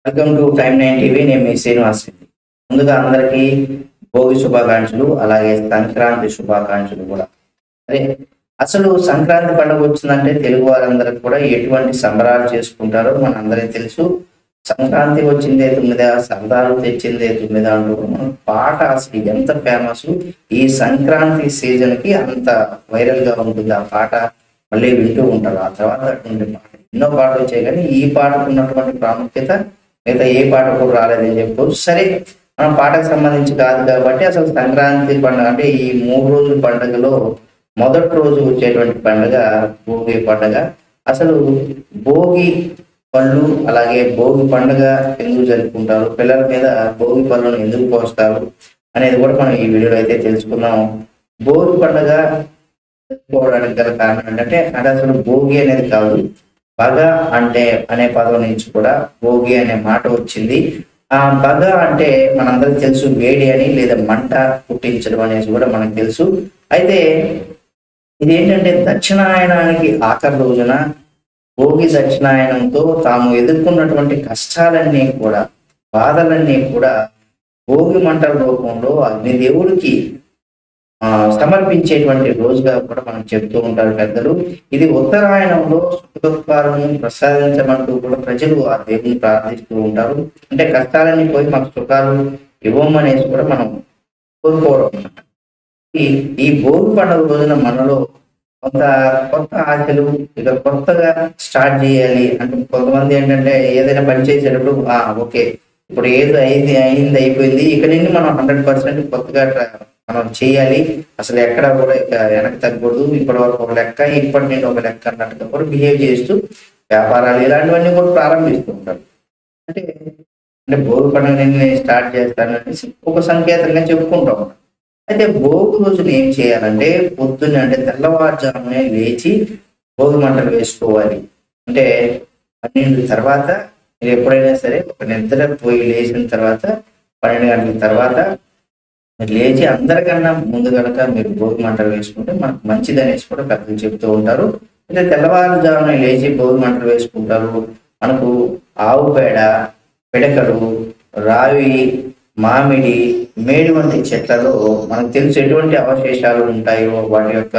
Welcome to time 9 TV. నేను మీ శ్రీనివాస్ రెడ్డి. ముందుగా అందరికీ భోగి శుభాకాంక్షలు, అలాగే సంక్రాంతి శుభాకాంక్షలు కూడా. అరే, అసలు సంక్రాంతి పండుగ వచ్చిందంటే తెలుగు వారందరికి కూడా ఎటువంటి సంబరాలు చేసుకుంటారో మన అందరికీ తెలుసు. సంక్రాంతి వచ్చిందే తుమ్మిదా, సరదాలు తెచ్చిందే తుమ్మిదా అంటూ మన పాట అసలు ఎంత ఫేమస్. ఈ సంక్రాంతి సీజన్ కి అంత వైరల్ గా ఉంటుంది ఆ పాట. మళ్ళీ వింటూ ఉంటారు. ఆ తర్వాత అటువంటి పాట ఎన్నో పాటలు వచ్చాయి, కానీ ఈ పాటకు ఉన్నటువంటి ప్రాముఖ్యత మిగతా ఏ పాట కూడా రాలేదని చెప్పుకోవచ్చు. సరే, మన పాటకు సంబంధించి కాదు కాబట్టి అసలు సంక్రాంతి పండుగ అంటే ఈ 3 రోజుల పండుగలో మొదటి రోజు వచ్చేటువంటి పండుగ భోగి పండుగ. అసలు భోగి పళ్ళు, అలాగే భోగి పండుగ ఎందుకు జరుపుకుంటారు, పిల్లల మీద భోగి పళ్ళను ఎందుకు పోస్తారు అనేది కూడా మనం ఈ వీడియోలో అయితే తెలుసుకున్నాం. భోగి పండుగ జరుపుకోవడానికి గల కారణం ఏంటంటే అంటే అసలు భోగి అనేది కాదు, బగ అంటే అనే పదం నుంచి కూడా భోగి అనే మాట వచ్చింది. ఆ బగ అంటే మనందరికి తెలుసు వేడి అని, లేదా మంట పుట్టించడం అనేసి కూడా మనకు తెలుసు. అయితే ఇదేంటంటే దక్షిణాయనానికి ఆఖరి రోజున భోగి దక్షిణాయనంతో తాము ఎదుర్కొన్నటువంటి కష్టాలన్నీ కూడా, బాధలన్నీ కూడా భోగి మంటల రూపంలో అగ్నిదేవుడికి సమర్పించేటువంటి రోజుగా కూడా మనం చెప్తూ ఉంటారు పెద్దలు. ఇది ఉత్తరాయణంలో సుఖ దుఃఖాలను ప్రసాదించమంటూ కూడా ప్రజలు ఆ దేవుని ప్రార్థిస్తూ ఉంటారు. అంటే కష్టాలన్నీ పోయి మాకు సుఖాలు ఇవ్వమనేసి కూడా మనం కోరుకోవడం అన్నమాట. ఈ భోగి పండుగ రోజున మనలో కొంత కొత్త ఆశలు, ఇక కొత్తగా స్టార్ట్ చేయాలి అంటే కొంతమంది ఏంటంటే ఏదైనా పని చేసేటప్పుడు ఓకే ఇప్పుడు ఏదో అయింది అయిపోయింది, ఇక నుండి మనం 100% కొత్తగా మనం చేయాలి, అసలు ఎక్కడ కూడా ఇక వెనక్కి తగ్గకూడదు, ఇప్పటి వరకు ఒక లెక్క ఇప్పటి నుండి ఒక లెక్క అన్నట్టుగా కూడా బిహేవ్ చేస్తూ వ్యాపారాలు ఇలాంటివన్నీ కూడా ప్రారంభిస్తూ ఉంటారు. అంటే అంటే భోగి పండుగ నేను స్టార్ట్ చేస్తానని ఒక సంకేతంగా చెప్పుకుంటూ ఉంటాం. అయితే భోగి రోజున ఏం చేయాలంటే పొద్దున్నే అంటే తెల్లవారుజామునే లేచి భోగి మంటలు వేసుకోవాలి. అంటే 12 తర్వాత మీరు ఎప్పుడైనా సరే ఒక నిద్ర పోయి లేచిన తర్వాత 12 గంటల తర్వాత మీరు లేచి అందరికన్నా ముందు కనుక మీరు భోగి మంటలు వేసుకుంటే మనకు మంచిది అనేసి కూడా పెద్దలు చెప్తూ ఉంటారు. అయితే తెల్లవారుజామున లేచి భోగి మంటలు వేసుకుంటారు. మనకు ఆవు పేడ, పిడకలు, రావి, మామిడి, మేడి వంటి చెట్లలో మనకు తెలుసు ఎటువంటి అవశేషాలు ఉంటాయో వాటి యొక్క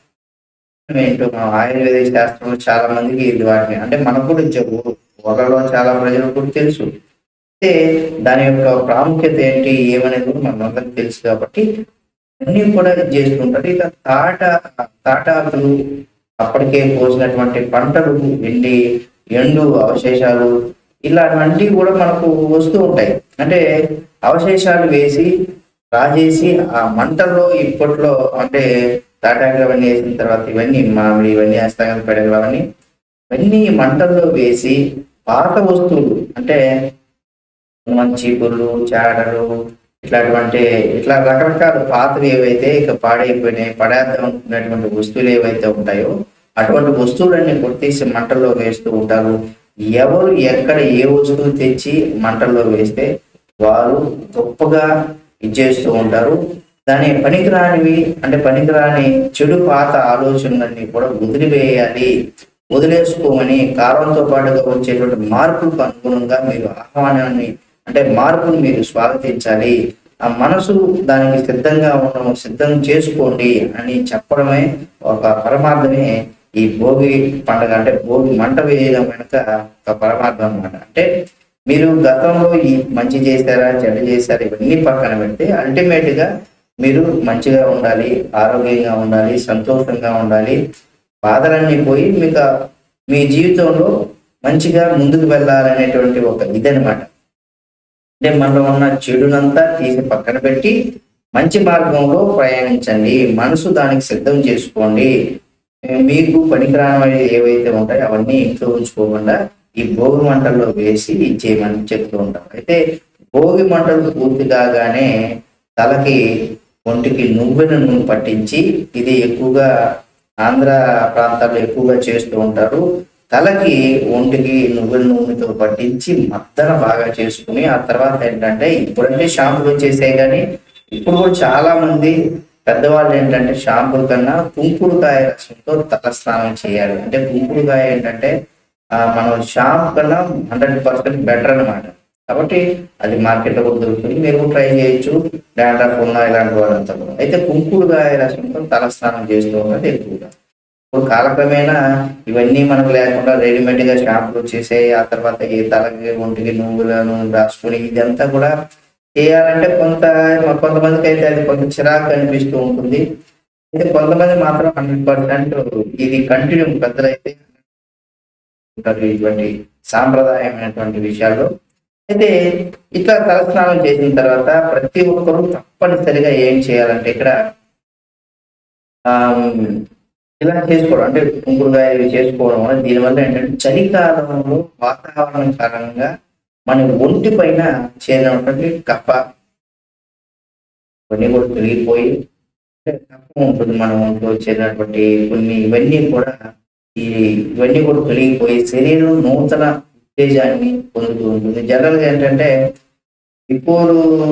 ఏంటో మన ఆయుర్వేదిక శాస్త్రంలో చాలా మందికి ఇది వాటిని అంటే మనకు కూడా ఊళ్ళలో చాలా ప్రజలకు కూడా తెలుసు. అయితే దాని యొక్క ప్రాముఖ్యత ఏంటి ఏమనేది కూడా మనందరికి తెలుసు కాబట్టి అన్ని కూడా చేస్తుంటారు. ఇక తాటాకులు, అప్పటికే పోసినటువంటి పంటలు, ఎండు అవశేషాలు ఇలాంటివి కూడా మనకు వస్తూ ఉంటాయి. అంటే అవశేషాలు వేసి రాజేసి ఆ మంటల్లో ఇప్పట్లో అంటే తాటాకులు అవన్నీ వేసిన తర్వాత ఇవన్నీ మామిడి ఇవన్నీ వేస్తాం కదా, పెడగలు అవన్నీ ఇవన్నీ మంటల్లో వేసి పాత వస్తువులు అంటే చీపుర్లు, చాడలు ఇట్లాంటి ఇట్లా రకరకాల పాతవి ఏవైతే ఇక పాడైపోయినాయి, పడేద్దామనుకునేటువంటి వస్తువులు ఏవైతే ఉంటాయో అటువంటి వస్తువులన్నీ కొట్టేసి మంటల్లో వేస్తూ ఉంటారు. ఎవరు ఎక్కడ ఏ వస్తువు తెచ్చి మంటల్లో వేస్తే వారు గొప్పగా ఇచ్చేస్తూ ఉంటారు. దాని పనికిరానివి అంటే పనికిరాని చెడు పాత ఆలోచనలన్నీ కూడా వదిలేసుకోమని కాలంతో పాటుగా వచ్చేటువంటి మార్పులకు అనుగుణంగా మీరు ఆహ్వానాన్ని అంటే మార్పును మీరు స్వాగతించాలి. ఆ మనసు దానికి సిద్ధం చేసుకోండి అని చెప్పడమే ఒక పరమార్థమే ఈ భోగి పండుగ. అంటే భోగి మంట వేయడం వెనుక ఒక పరమార్థం అన్నమాట. అంటే మీరు గతంలో ఈ మంచి చేశారా చెడు చేశారా ఇవన్నీ పక్కన పెడితే అల్టిమేట్ గా మీరు మంచిగా ఉండాలి, ఆరోగ్యంగా ఉండాలి, సంతోషంగా ఉండాలి, బాధలన్నీ పోయి మీకు మీ జీవితంలో మంచిగా ముందుకు వెళ్ళాలనేటువంటి ఒక ఇదనమాట. అంటే మనలో ఉన్న చెడునంతా తీసి పక్కన పెట్టి మంచి మార్గంలో ప్రయాణించండి, మనసు దానికి సిద్ధం చేసుకోండి. మీకు పనికిరాని ఏవైతే ఉంటాయో అవన్నీ ఇంట్లో ఉంచుకోకుండా ఈ భోగి మంటల్లో వేసి ఇచ్చేయమని చెప్తూ ఉంటారు. అయితే భోగి మంటలు పూర్తి కాగానే తలకి ఒంటికి నువ్వుల నూనె పట్టించి, ఇది ఎక్కువగా ఆంధ్ర ప్రాంతాల్లో ఎక్కువగా చేస్తూ ఉంటారు. తలకి ఒంటికి నువ్వుల నూనెతో పట్టించి మద్దన బాగా చేసుకుని ఆ తర్వాత ఏంటంటే ఇప్పుడంటే షాంపులు వచ్చేసాయి, కానీ ఇప్పుడు కూడా చాలా మంది పెద్దవాళ్ళు ఏంటంటే షాంపుల కన్నా కుంకుడుకాయ రసంతో తల స్నానం చేయాలి. అంటే కుంకుడుకాయ ఏంటంటే మనం షాప్ కన్నా 100% బెటర్ అనమాట. కాబట్టి అది మార్కెట్లో కూడా దొరుకుతుంది. మీరు కూడా ట్రై చేయొచ్చు. డాండ్రఫ్ ఉన్న ఇలాంటి వాళ్ళంతా కూడా. అయితే కుంకుడుకాయ రసంతో తలస్నానం చేస్తూ ఉన్నది ఎక్కువగా. ఇప్పుడు కాలక్రమేణా ఇవన్నీ మనకు లేకుండా రెడీమేడ్‌గా షాంపూలు వచ్చేసాయి. ఆ తర్వాత ఈ తలకి, ఒంటికి నువ్వుల నూనె రాసుకొని ఇదంతా కూడా చేయాలంటే కొంతమందికైతే అది కొంచెం చిరాకుగా అనిపిస్తూ ఉంటుంది. అయితే కొంతమంది మాత్రం 100% ఇది కంటిన్యూ పెద్దలైతే ఉంటారు ఇటువంటి సాంప్రదాయమైనటువంటి విషయాల్లో. అయితే ఇట్లా తలస్నానం చేసిన తర్వాత ప్రతి ఒక్కరూ తప్పనిసరిగా ఏం చేయాలంటే ఇక్కడ ఆహ్, ఇలా చేసుకోవడం అంటే కుంకుడుకాయ ఇవి చేసుకోవడం వల్ల దీనివల్ల ఏంటంటే చలికాలంలో వాతావరణం కారణంగా మన ఒంటి పైన చేరినటువంటి కఫ ఇవన్నీ కూడా తొలగిపోయి అంటే కఫం ఉంటుంది మన ఒంట్లో చేరినటువంటి కొన్ని ఇవన్నీ కూడా ఈ ఇవన్నీ కూడా తొలగిపోయి శరీరం నూతన ఉత్తేజాన్ని పొందుతూ ఉంటుంది. జనరల్‌గా ఏంటంటే బిఫోర్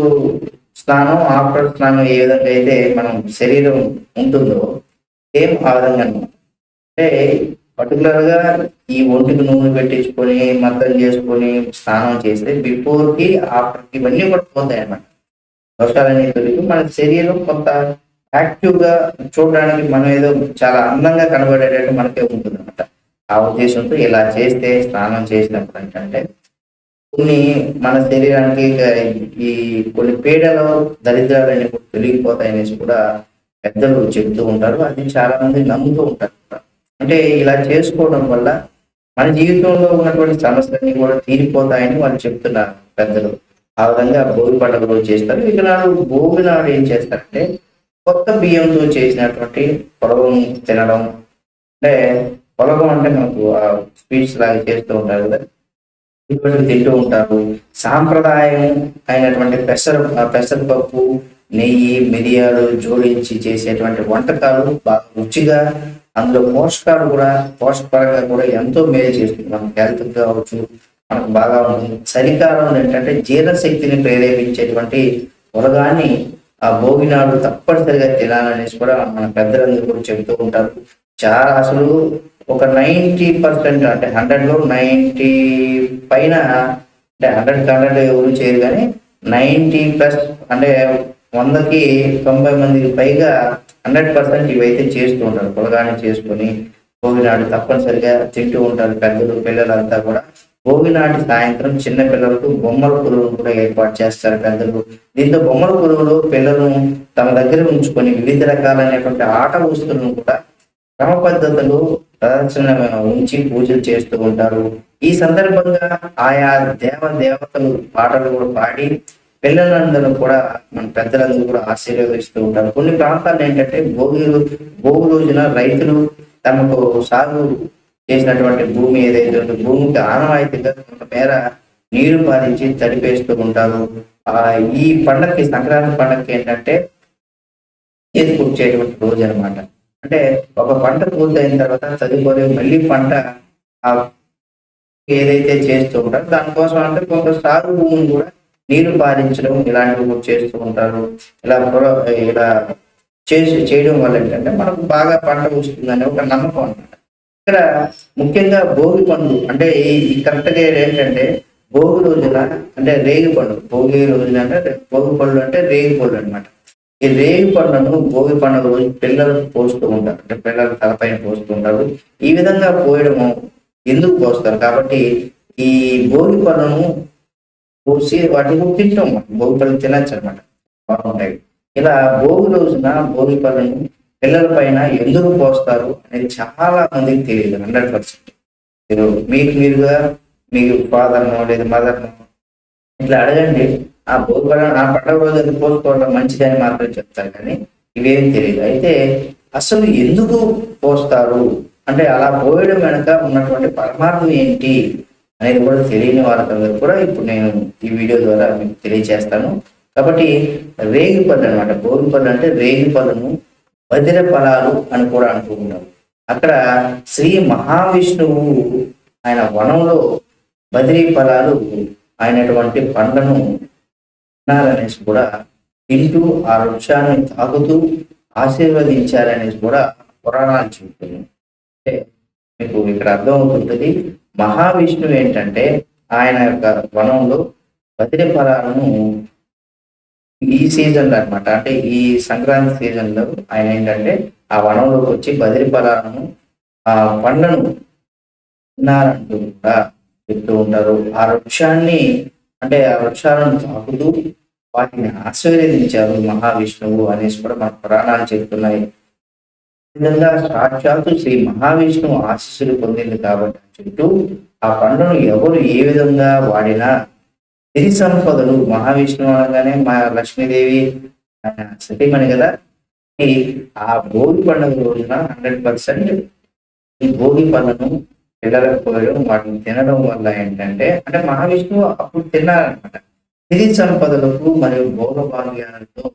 స్నానం, ఆఫ్టర్ స్నానం ఏ విధంగా అయితే మనం శరీరం ఉంటుందో సేమ్ ఆ విధంగా అన్నమాట. అంటే పర్టికులర్‌గా ఈ ఒంటికి నూనె పెట్టించుకొని, మర్దన చేసుకొని స్నానం చేస్తే బిఫోర్‌కి, ఆఫ్టర్‌కి ఇవన్నీ కూడా పోతాయన్నమాట. దోషాలన్నీ తొలగి మన శరీరం కొంత యాక్టివ్‌గా చూడడానికి మనం ఏదో చాలా అందంగా కనబడేటట్టు మనకే ఉంటుందన్నమాట. ఆ ఉద్దేశంతో ఇలా చేస్తే స్నానం చేసినప్పుడు ఏంటంటే కొన్ని మన శరీరానికి ఈ కొన్ని పీడలు, దరిద్రాలన్నీ కూడా తొలగిపోతాయనేసి కూడా పెద్దలు చెప్తూ ఉంటారు. అది చాలా మంది నమ్ముతూ ఉంటారు కూడా. అంటే ఇలా చేసుకోవడం వల్ల మన జీవితంలో ఉన్నటువంటి సమస్యలన్నీ కూడా తీరిపోతాయని వాళ్ళు చెప్తున్నారు పెద్దలు. ఆ విధంగా భోగి పండుగ రోజు చేస్తారు. ఇక నాడు భోగి నాడు ఏం చేస్తారంటే కొత్త బియ్యంతో చేసినటువంటి పొలగం తినడం. అంటే పొలగం అంటే మనకు స్వీట్స్ లాగా చేస్తూ ఉంటారు కదా! ఇటువంటి తింటూ ఉంటారు. సాంప్రదాయం అయినటువంటి పెసరపప్పు, నెయ్యి, మిరియాలు జోడించి చేసేటువంటి వంటకాలు బాగా రుచిగా అందులో పోషకపరంగా కూడా ఎంతో మేలు చేస్తుంది. మనకు హెల్త్‌కి కావచ్చు, మనకు బాగా ఉంటుంది. చలికాలంలో ఏంటంటే జీర్ణశక్తిని ప్రేరేపించేటువంటి ఉలగాన్ని ఆ భోగి నాడు తప్పనిసరిగా తినాలనేసి కూడా మన పెద్దలందరూ కూడా చెబుతూ ఉంటారు. చాలా అసలు ఒక 90% అంటే 100లో 90 పైన అంటే 100కి 100 ఎవరు చేయరు కానీ 90+ అంటే 100కి 90 మందికి పైగా 100% ఇవైతే చేస్తూ ఉంటారు. పొలగాన్ని చేసుకొని భోగి నాడు తప్పనిసరిగా తింటూ ఉంటారు పెద్దలు, పిల్లలంతా కూడా. భోగి నాటి సాయంత్రం చిన్న పిల్లలకు బొమ్మల కొలువును కూడా ఏర్పాటు చేస్తారు పెద్దలు. దీంతో బొమ్మల కొలువులో పిల్లలను తమ దగ్గర ఉంచుకొని వివిధ రకాలైనటువంటి ఆట వస్తువులను కూడా క్రమ పద్ధతులు ప్రదర్శన ఉంచి పూజలు చేస్తూ ఉంటారు. ఈ సందర్భంగా ఆయా దేవతలు పాటలు కూడా పాడి పిల్లలందరూ కూడా మన పెద్దలందరూ కూడా ఆశీర్వదిస్తూ ఉంటారు. కొన్ని ప్రాంతాల్లో ఏంటంటే భోగి రోజున రైతులు తమకు సాగు చేసినటువంటి భూమి ఏదైతే ఉందో భూమికి ఆనవాయితీగా కొంతమేర నీరు పారించి తడిపేస్తూ ఉంటారు. ఈ పండగకి సంక్రాంతి పండగకి ఏంటంటే చేతి కూర్చేటువంటి రోజు అనమాట. అంటే ఒక పంట పూర్తయిన తర్వాత తదుపరి మళ్ళీ పంట ఏదైతే చేస్తూ ఉంటారో దానికోసం అంటే కొంత సాగు భూమిని కూడా నీరు పారించడం ఇలాంటివి కూడా చేస్తూ ఉంటారు. ఇలా చేయడం వల్ల ఏంటంటే మనకు బాగా పంట వస్తుందనే ఒక నమ్మకం అనమాట. ఇక్కడ ముఖ్యంగా భోగి పండు అంటే ఈ కరెక్ట్‌గా ఏంటంటే భోగి రోజున అంటే రేగి పండు భోగి రోజున అంటే భోగి పళ్ళు అంటే రేగి పళ్ళు అనమాట. ఈ రేగి పండ్లను భోగి పండుగ రోజు పిల్లలకు పోస్తూ ఉంటారు. అంటే పిల్లలు తలపైన పోస్తూ ఉంటారు. ఈ విధంగా పోయడము ఎందుకు పోస్తారు కాబట్టి ఈ భోగి పళ్ళను పోసి వాటిని కూడా తింటాం. భోగి పళ్ళు తినచ్చు అనమాట, బాగుంటాయి. ఇలా భోగి రోజున భోగి పళ్ళను పిల్లల పైన ఎందుకు పోస్తారు అనేది చాలా మందికి తెలియదు. 100%. మీరుగా మీ ఫాదర్‌నో లేదా మదర్‌నో ఇట్లా అడగండి. ఆ భోగి పళ్ళను ఆ పండుగ రోజు అది పోసుకోవడం మంచిదని మాత్రం చెప్తారు కానీ ఇవేం తెలియదు. అయితే అసలు ఎందుకు పోస్తారు అంటే అలా పోయడం వెనక ఉన్నటువంటి పరమార్థం ఏంటి అనేది కూడా తెలియని వాళ్ళకందరూ కూడా ఇప్పుడు నేను ఈ వీడియో ద్వారా మీకు తెలియజేస్తాను. కాబట్టి రేగి పళ్ళు అనమాట. భోగి పళ్ళు అంటే రేగి పళ్ళను వజ్ర ఫలాలు అని కూడా అంటూ ఉంటారు. అక్కడ శ్రీ మహావిష్ణువు ఆయన వనంలో బద్రీ ఫలాలు అయినటువంటి పండ్లను తినాలనేసి కూడా తింటూ ఆ వృక్షాన్ని తాగుతూ ఆశీర్వదించారనేసి కూడా పురాణాలు చెబుతున్నాయి. అంటే మీకు ఇక్కడ అర్థమవుతుంటుంది మహావిష్ణువు ఏంటంటే ఆయన యొక్క వనంలో బదిరి ఫలాలను ఈ సీజన్లో అన్నమాట, అంటే ఈ సంక్రాంతి సీజన్లో ఆయన ఏంటంటే ఆ వనంలోకి వచ్చి బదిరి ఫలాలను ఆ పండ్లను తిన్నారంటూ కూడా చెప్తూ ఉంటారు. ఆ వృక్షాన్ని అంటే ఆ వృక్షాలను తాకుతూ వాటిని ఆశీర్వదించారు మహావిష్ణువు అనేసి కూడా మన పురాణాలు చెప్తున్నాయి. ఈ విధంగా సాక్షాత్తు శ్రీ మహావిష్ణువు ఆశీస్సులు పొందింది కాబట్టి చుట్టూ ఆ పండును ఎవరు ఏ విధంగా వాడినా సిరి సంపదలు, మహావిష్ణువు అనగానే మా లక్ష్మీదేవి ఆయన సతీమణి కదా, ఈ ఆ భోగి పండుగ రోజున 100% ఈ భోగి పళ్ళను పిల్లలకు పోయడం, వాటిని తినడం వల్ల ఏంటంటే అంటే మహావిష్ణువు అప్పుడు తిన్నారనమాట. సిరి సంపదలకు మరియు భోగ భాగ్యాలతో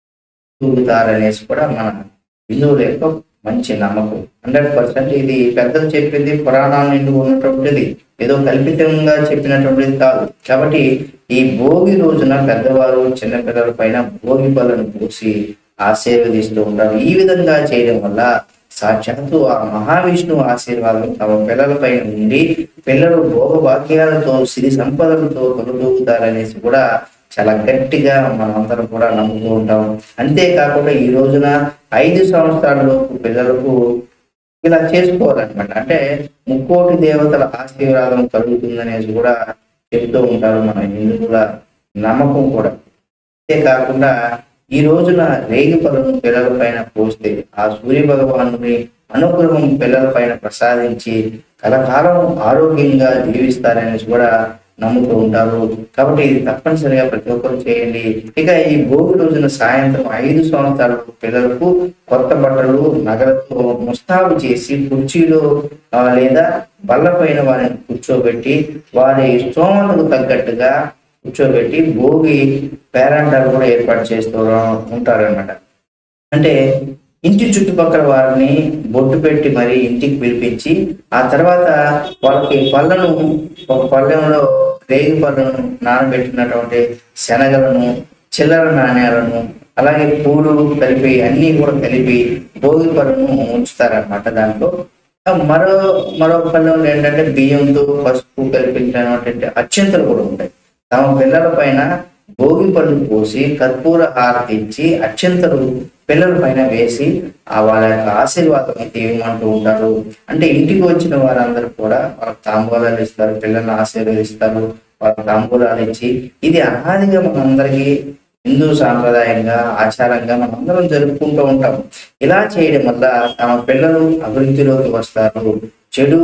తూగుతారనేసి కూడా మన హిందువుల యొక్క మంచి నమ్మకం. 100% ఇది పెద్దలు చెప్పింది, పురాణాల నుండి ఉన్నటువంటిది, ఏదో కల్పితంగా చెప్పినటువంటిది కాదు. కాబట్టి ఈ భోగి రోజున పెద్దవారు చిన్నపిల్లల పైన భోగి పళ్ళను పోసి ఆశీర్వదిస్తూ ఉంటారు. ఈ విధంగా చేయడం వల్ల సాక్షాత్తు ఆ మహావిష్ణువు ఆశీర్వాదం తమ పిల్లల పైన ఉండి పిల్లలు భోగభాగ్యాలతో సిరి సంపదలతో తొలగలుగుతారనేసి కూడా చాలా గట్టిగా మనందరం కూడా నమ్ముతూ ఉంటాం. అంతేకాకుండా ఈ రోజున 5 సంవత్సరాలలోపు పిల్లలకు ఇలా చేసుకోవాలన్నమాట. అంటే ముక్కోటి దేవతల ఆశీర్వాదం కలుగుతుందనేసి కూడా చెప్తూ ఉంటారు మన హిందువుల నమ్మకం కూడా. అంతేకాకుండా ఈ రోజున రేగి పళ్ళను పిల్లల పైన పోస్తే ఆ సూర్య భగవానుని అనుగ్రహం పిల్లల పైన ప్రసాదించి కలకాలం ఆరోగ్యంగా జీవిస్తారనేసి కూడా నమ్ముతూ ఉంటారు. కాబట్టి ఇది తప్పనిసరిగా ప్రతి ఒక్కరు చేయండి. ఇక ఈ భోగి రోజున సాయంత్రం 5 సంవత్సరాల పిల్లలకు కొత్త బట్టలు నగలతో ముస్తాబు చేసి కుర్చీలో లేదా బల్ల పైన వారిని కూర్చోబెట్టి వారి స్తోమతకు తగ్గట్టుగా కూర్చోబెట్టి భోగి పేరంటాలు కూడా ఏర్పాటు చేస్తూ ఉంటారన్నమాట. అంటే ఇంటి చుట్టుపక్కల వారిని బొట్టు పెట్టి మరి ఇంటికి పిలిపించి ఆ తర్వాత వాళ్ళకి పళ్ళను ఒక పళ్ళెంలో రేగి పళ్ళను నానబెట్టినటువంటి శనగలను, చిల్లర నాణ్యాలను, అలాగే పూలు కలిపి అన్ని కూడా కలిపి భోగి పళ్ళను ఉంచుతారనమాట. దాంట్లో మరో పళ్ళెంలో ఏంటంటే బియ్యంతో పసుపు కలిపినటువంటి అత్యంతలు కూడా ఉంటాయి. తమ పిల్లల పైన భోగి పళ్ళు పోసి కర్పూర హారతి ఇచ్చి అత్యంతలు పిల్లల పైన వేసి వాళ్ళ యొక్క ఆశీర్వాదం అయితే ఏమంటూ ఉంటారు. అంటే ఇంటికి వచ్చిన వారందరూ కూడా వాళ్ళకి తాంబూలాలు ఇస్తారు, పిల్లల్ని ఆశీర్వదిస్తారు, వాళ్ళకి తాంబూలాలు ఇచ్చి ఇది అనాదిగా మనందరికీ హిందూ సాంప్రదాయంగా ఆచారంగా మనందరం జరుపుకుంటూ ఉంటాం. ఇలా చేయడం వల్ల తమ పిల్లలు అభివృద్ధిలోకి వస్తారు, చెడు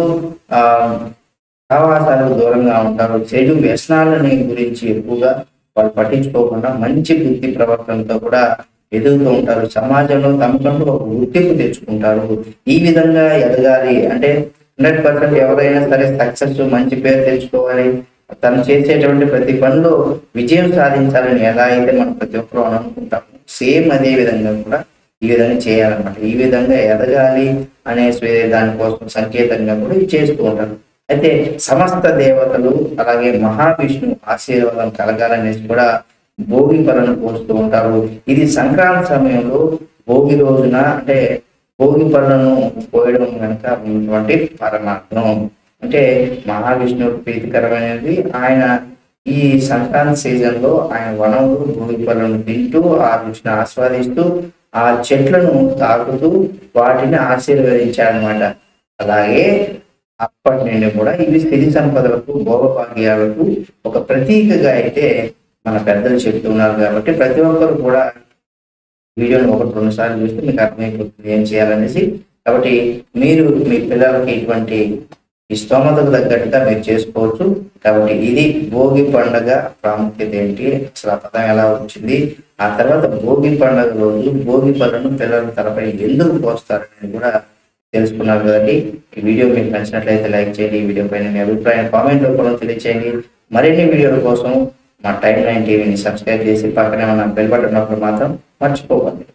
సహవాసాలకు దూరంగా ఉంటారు, చెడు వ్యసనాలని గురించి ఎక్కువగా వాళ్ళు పట్టించుకోకుండా మంచి బుద్ధి ప్రవర్తనతో కూడా ఎదుగుతూ ఉంటారు. సమాజంలో తమకంటూ ఒక గుర్తింపు తెచ్చుకుంటారు. ఈ విధంగా ఎదగాలి అంటే 100% ఎవరైనా సరే సక్సెస్, మంచి పేరు తెచ్చుకోవాలి, తను చేసేటువంటి ప్రతి పనిలో విజయం సాధించాలని ఎలా అయితే మనం ప్రతి ఒక్కరు అనుకుంటాము, సేమ్ అదే విధంగా కూడా ఈ విధంగా చేయాలన్నమాట. ఈ విధంగా ఎదగాలి అనే దానికోసం సంకేతంగా కూడా ఇది చేస్తూ ఉంటారు. అయితే సమస్త దేవతలు అలాగే మహావిష్ణు ఆశీర్వాదం కలగాలనేసి కూడా భోగి పళ్ళను పోస్తూ ఉంటారు. ఇది సంక్రాంతి సమయంలో భోగి రోజున అంటే భోగి పళ్ళను పోయడం కనుక ఉన్నటువంటి పరమార్థం. అంటే మహావిష్ణువుకు ప్రీతికరమైనది. ఆయన ఈ సంక్రాంతి సీజన్ లో ఆయన వనంలో భోగి పళ్ళను తింటూ ఆ రుచిని ఆస్వాదిస్తూ ఆ చెట్లను తాకుతూ వాటిని ఆశీర్వదించారనమాట. అలాగే అప్పటి నుండి కూడా ఇవి స్థితి సంపదలకు, భోగభాగ్యాలకు ఒక ప్రతీకగా అయితే మన పెద్దలు చెప్తున్నారు. కాబట్టి ప్రతి ఒక్కరు కూడా వీడియోని 1-2 సార్లు చూస్తే మీకు అర్థమైపోతుంది ఏం చేయాలనేసి. కాబట్టి మీరు మీ పిల్లలకి ఇటువంటి ఈ స్తోమతకు తగ్గట్టుగా మీరు చేసుకోవచ్చు. కాబట్టి ఇది భోగి పండుగ ప్రాముఖ్యత ఏంటి, అసలు ఆ పదం ఎలా వచ్చింది, ఆ తర్వాత భోగి పండుగ రోజు భోగి పళ్ళను పిల్లల తలపై ఎందుకు పోస్తారనేది కూడా తెలుసుకున్నారు కదండి. ఈ వీడియో మీకు నచ్చినట్లయితే లైక్ చేయండి. ఈ వీడియో పైన మీ అభిప్రాయం కామెంట్ రూపంలో తెలియచేయండి. మరిన్ని వీడియోల కోసం మా టైమ్9 టీవీని సబ్స్క్రైబ్ చేసి పక్కనే ఉన్న బెల్ బటన్ నొక్కడం మాత్రం మర్చిపోకండి.